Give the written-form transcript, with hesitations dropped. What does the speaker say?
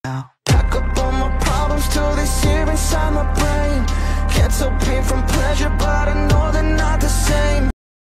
now. Pack up all my problems till they sear inside my brain. Can't tell pain from pleasure, but